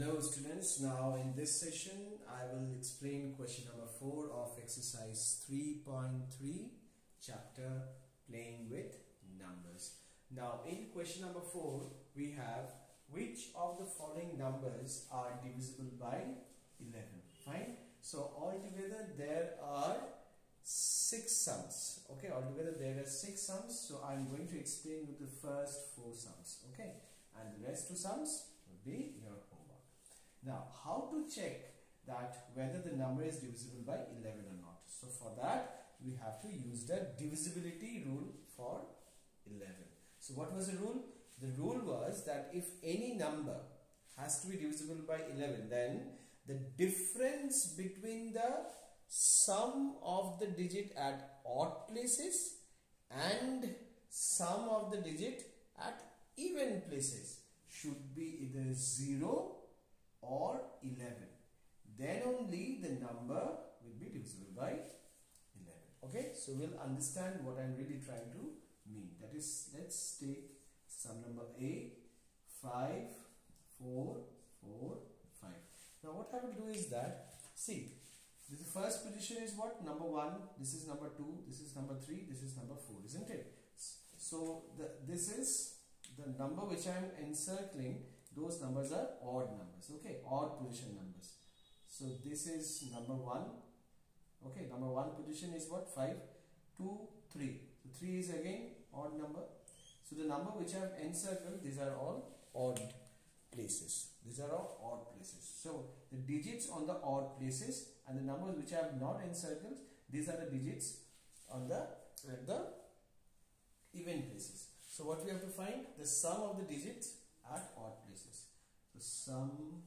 Hello students, now in this session I will explain question number 4 of exercise 3.3 chapter playing with numbers. Now in question number 4 we have which of the following numbers are divisible by 11. Fine. So altogether there are 6 sums. Okay, altogether there are 6 sums. So I am going to explain with the first 4 sums. Okay, and the rest 2 sums will be your homework. Now, how to check that whether the number is divisible by 11 or not? So for that, we have to use the divisibility rule for 11. So what was the rule? The rule was that if any number has to be divisible by 11, then the difference between the sum of the digit at odd places and sum of the digit at even places should be either 0 or 11. Then only the number will be divisible by 11. Okay, so we'll understand what I'm really trying to mean. That is, let's take sum number A, 5, 4, 4, 5. Now what I will do is that, see, the first position is what? Number 1, this is number 2, this is number 3, this is number 4, isn't it? So this is the number which I am encircling. Those numbers are odd numbers, okay, odd position numbers. So this is number 1, okay, number 1 position is what? 5, 2, 3. So 3 is again odd number. So the number which I have encircled, these are all odd places. These are all odd places. So the digits on the odd places and the numbers which I have not encircled, these are the digits on the at the even places. So what we have to find? The sum of the digits at odd places. The sum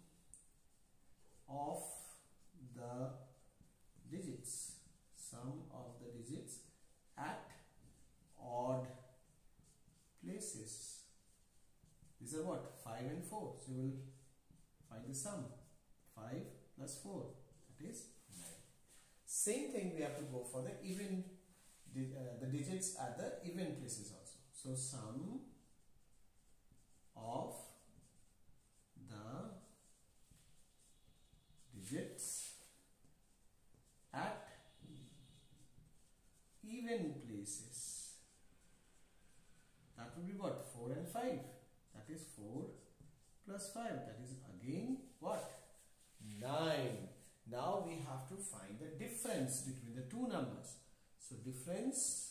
of the digits. Sum of the digits at odd places. These are what? 5 and 4. So you will find the sum. 5 plus 4. That is 9. Same thing we have to go for the even the digits at the even places also. So sum of the digits at even places. That will be what? 4 and 5. That is 4 plus 5. That is again what? 9. Now we have to find the difference between the two numbers. So difference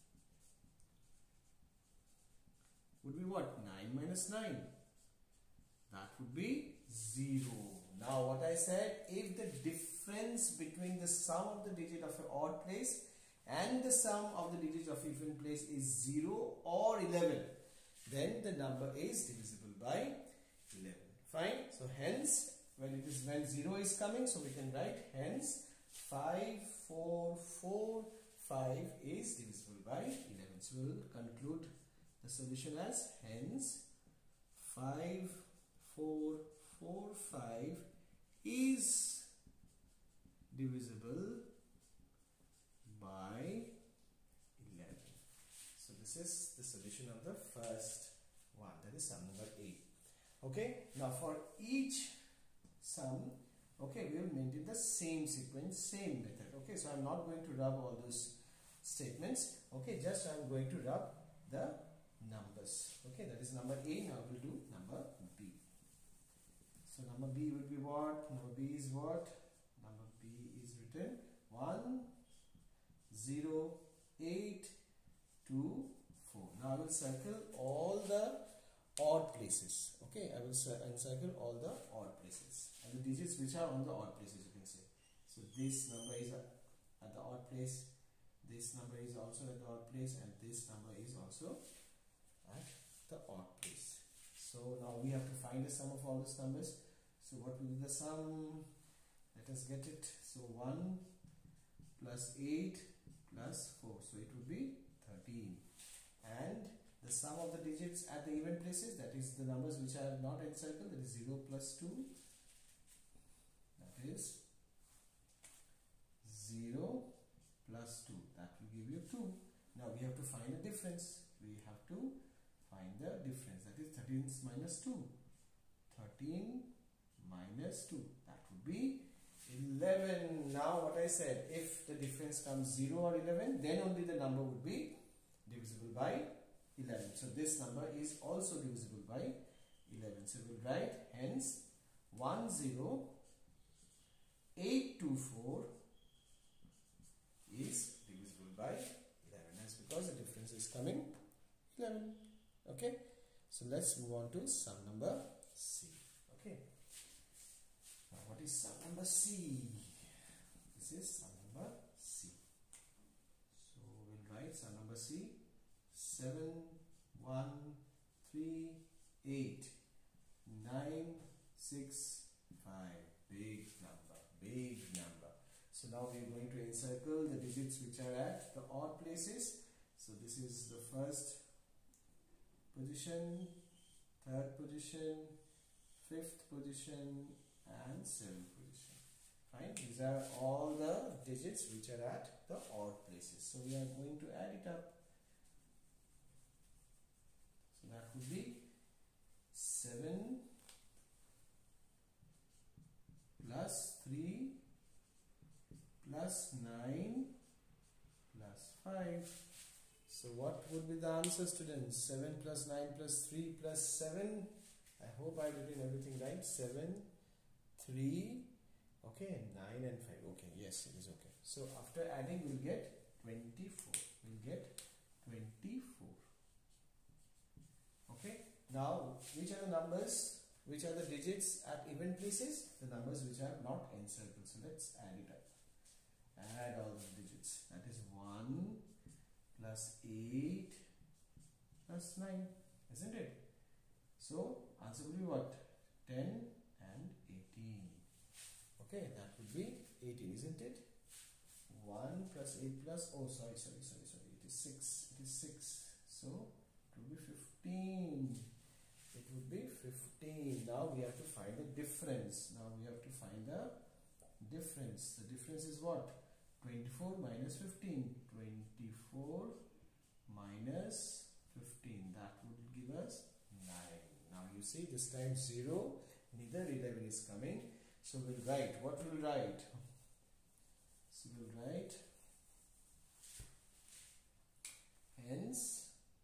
would be what? 9 minus 9. That would be 0. Now what I said, if the difference between the sum of the digit of an odd place and the sum of the digits of even place is 0 or 11, then the number is divisible by 11. Fine. So hence, when 0 is coming, so we can write hence 5, 4, 4, 5 is divisible by 11. So we will conclude the solution as hence 5, 4, 4, 5 is divisible by 11. So this is the solution of the first one, that is sum number A. Okay, now for each sum, okay, we will maintain the same sequence, same method. Okay, so I am not going to rub all those statements. Okay, just I am going to rub the numbers. Okay, that is number A. Now we will do number B. So number B will be what? Number B is what? Number B is written 1, 0, 8, 2, 4. Now I will circle all the odd places. Okay, I will encircle all the odd places and the digits which are on the odd places, you can say. So this number is at the odd place, this number is also at the odd place, and this number is also at the odd place. So now we have to find the sum of all these numbers. So what will be the sum? Let us get it. So 1 plus 8 plus 4. So it would be 13. And the sum of the digits at the even places, that is the numbers which I have not encircled, that is 0 plus 2. That is 0 plus 2. That will give you 2. Now we have to find the difference. We have to find the difference. That is 13 minus 2. 13 plus 2. That would be 11. Now what I said, if the difference comes 0 or 11, then only the number would be divisible by 11. So this number is also divisible by 11. So we will write hence 10824 is divisible by 11. That's because the difference is coming 11. Okay. So let's move on to sum number C. Okay. Now what is sum number C? This is sum number C. So we'll write sum number C. 7, 1, 3, 8, 9, 6, 5. Big number. Big number. So now we are going to encircle the digits which are at the odd places. So this is the first position, third position, fifth position and seventh position. Fine. These are all the digits which are at the odd places. So we are going to add it up. So that would be 7 plus 3 plus 9 plus 5. So what would be the answer, students? 7 plus 9 plus 3 plus 7. I hope I've written everything right. 7, 3, okay, 9 and 5. Okay, yes, it is okay. So after adding, we'll get 24. We'll get 24. Okay. Now, which are the numbers? Which are the digits at even places? The numbers which are not encircled. So let's add it up. Add all the digits. That is 1 plus 8 plus 9, isn't it? So answer will be what? 10 and 18. Okay, that would be 18, isn't it? 1 plus 8 plus, oh sorry, it is 6. It is 6. So it would be 15. It would be 15. Now we have to find the difference. The difference is what? 24 minus 15. 24 minus 15. That would give us 9. Now you see this time 0. Neither 11 is coming. So we'll write. What will we write? So we'll write hence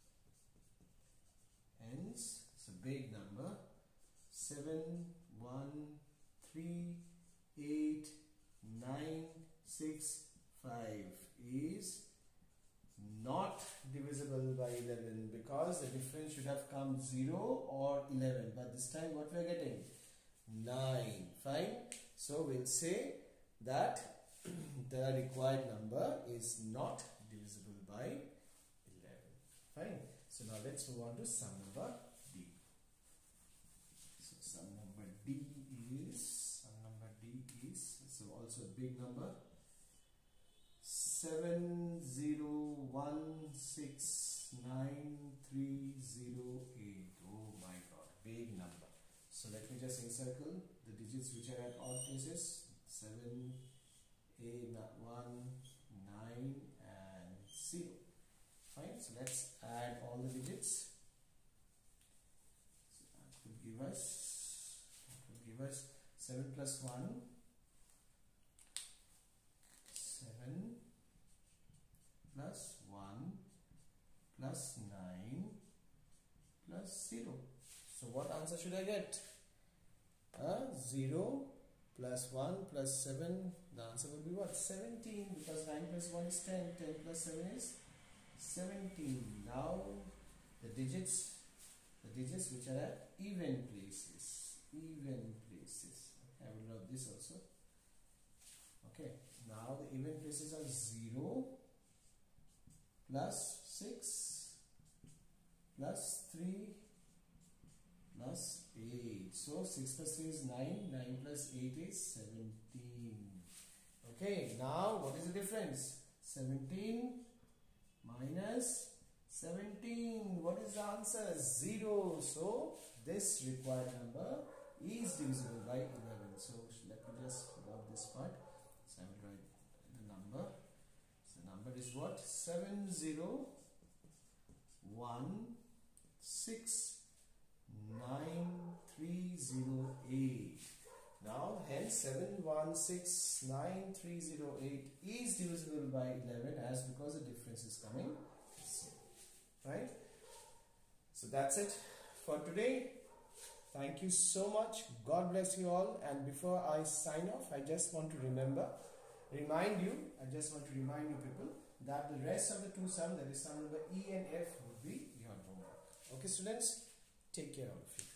it's a big number. 7, 1, 3, 8, 9, 6, 5 is not divisible by 11 because the difference should have come 0 or 11. But this time what we are getting? 9. Fine. So we'll say that the required number is not divisible by 11. Fine. So now let's move on to sum number D. So sum number D is so also a big number. 7016930. Oh my God, big number. So let me just encircle the digits which are at odd places. 7, 8, 1, 9 and 0. Fine. So let's add all the digits. So that would give us 7 plus 1. 7 plus 1 plus 9 plus 0. So what answer should I get? 0 plus 1 plus 7. The answer will be what? 17, because 9 plus 1 is 10. 10 plus 7 is 17. Now the digits which are at even places. Okay, I will write this also. Okay. Now the even places are 0 plus 6 plus 3 plus 8. So 6 plus 3 is 9. 9 plus 8 is 17. Okay. Now what is the difference? 17 minus 17. What is the answer? 0. So this required number is divisible by 11. So let me just drop this part. So I will write the number. So the number is what? 7016930. Now and 7169308 is divisible by 11 as because the difference is coming same, right? So that's it for today. Thank you so much. God bless you all. And before I sign off, I just want to remind you people that the rest of the two sums, that is sum number E and F, would be your homework. Okay students, take care of you.